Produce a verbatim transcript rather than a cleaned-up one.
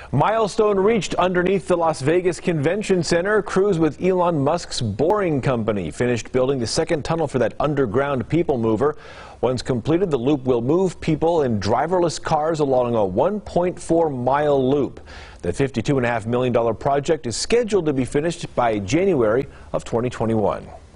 Milestone reached underneath the Las Vegas Convention Center. Crews with Elon Musk's Boring Company finished building the second tunnel for that underground people mover. Once completed, the loop will move people in driverless cars along a one point four mile loop. The fifty-two point five million dollar project is scheduled to be finished by January of twenty twenty-one.